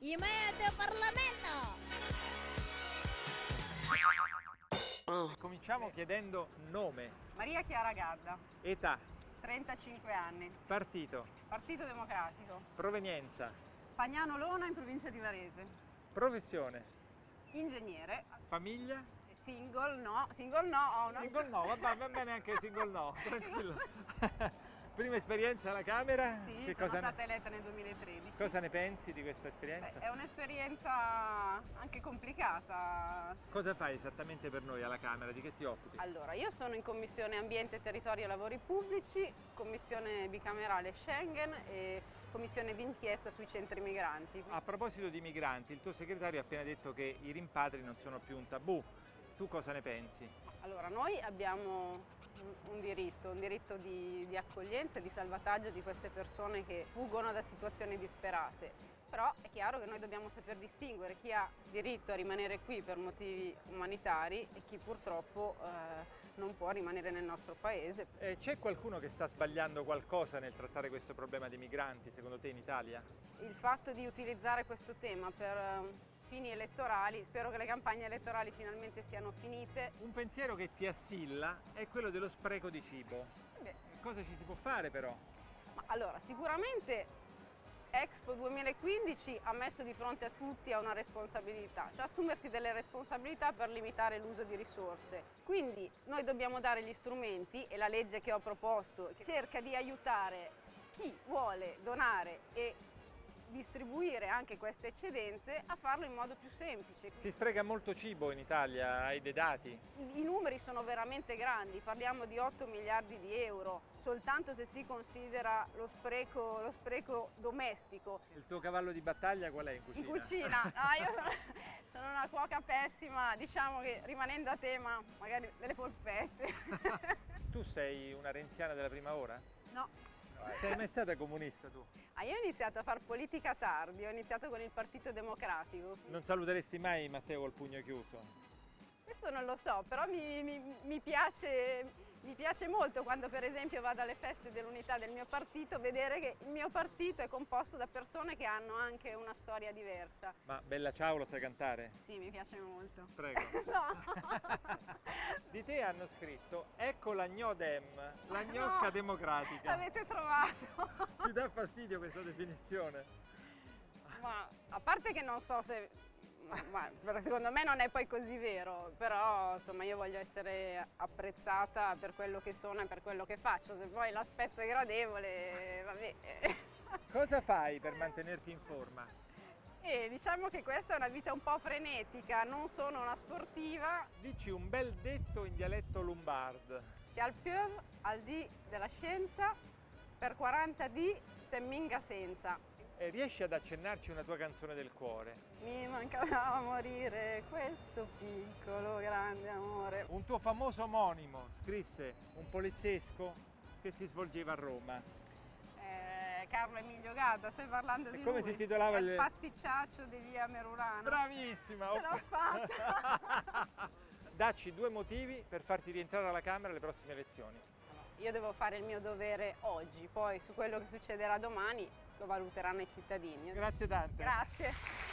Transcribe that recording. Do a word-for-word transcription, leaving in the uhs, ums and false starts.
Immediato Parlamento! Cominciamo chiedendo nome, Maria Chiara Gadda, età, trentacinque anni, partito, Partito Democratico, provenienza, Fagnano Lona in provincia di Varese, professione, ingegnere, famiglia. single no, single no, ho una... Single no, va, va bene anche single no, tranquillo. Prima esperienza alla Camera? Sì, che sono cosa stata ne, eletta nel duemilatredici. cosa ne pensi di questa esperienza? Beh, è un'esperienza anche complicata. Cosa fai esattamente per noi alla Camera? Di che ti occupi? Allora, io sono in Commissione Ambiente, Territorio e Lavori Pubblici, Commissione Bicamerale Schengen e Commissione d'inchiesta sui centri migranti. A proposito di migranti, il tuo segretario ha appena detto che i rimpatri non sono più un tabù. Tu cosa ne pensi? Allora, noi abbiamo un diritto, un diritto di, di accoglienza e di salvataggio di queste persone che fuggono da situazioni disperate. Però è chiaro che noi dobbiamo saper distinguere chi ha diritto a rimanere qui per motivi umanitari e chi purtroppo eh, non può rimanere nel nostro paese. Eh, c'è qualcuno che sta sbagliando qualcosa nel trattare questo problema dei migranti, secondo te, in Italia? Il fatto di utilizzare questo tema per eh, fini elettorali, spero che le campagne elettorali finalmente siano finite. Un pensiero che ti assilla è quello dello spreco di cibo. Beh, Cosa ci si può fare però? ma allora, sicuramente Expo duemilaquindici ha messo di fronte a tutti a una responsabilità, cioè assumersi delle responsabilità per limitare l'uso di risorse. Quindi noi dobbiamo dare gli strumenti e la legge che ho proposto che cerca di aiutare chi vuole donare e distribuire anche queste eccedenze a farlo in modo più semplice. Si spreca molto cibo in Italia, hai dei dati? I numeri sono veramente grandi, parliamo di otto miliardi di euro, soltanto se si considera lo spreco, lo spreco domestico. Il tuo cavallo di battaglia qual è in cucina? In cucina? Ah, io sono una cuoca pessima, diciamo che rimanendo a tema magari delle polpette. Tu sei una renziana della prima ora? No. Sei mai stata comunista tu? Ah, io ho iniziato a far politica tardi, ho iniziato con il Partito Democratico. Non saluteresti mai Matteo col pugno chiuso? Questo non lo so, però mi, mi, mi, piace, mi piace molto quando per esempio vado alle feste dell'unità del mio partito vedere che il mio partito è composto da persone che hanno anche una storia diversa. Ma Bella Ciao lo sai cantare? Sì, mi piace molto. Prego. No. Di te hanno scritto ecco la gnodem, la gnocca No, democratica. l'avete trovato. Ti dà fastidio questa definizione? Ma a parte che non so se... Ma, secondo me non è poi così vero, però insomma io voglio essere apprezzata per quello che sono e per quello che faccio, se poi l'aspetto è gradevole, vabbè. Cosa fai per mantenerti in forma? E diciamo che questa è una vita un po' frenetica, non sono una sportiva. Dici un bel detto in dialetto lombard. Si al più al D della scienza, per quaranta D se minga senza. E riesci ad accennarci una tua canzone del cuore? Mi mancava a morire questo piccolo grande amore. Un tuo famoso omonimo scrisse un poliziesco che si svolgeva a Roma. Eh, Carlo Emilio Gadda, stai parlando E di come lui? si intitolava È il il- pasticciaccio di via Merurana. Bravissima! Ce l'ho fatta! Dacci due motivi per farti rientrare alla Camera alle prossime elezioni. Io devo fare il mio dovere oggi, poi su quello che succederà domani lo valuteranno i cittadini. Grazie tante! Grazie!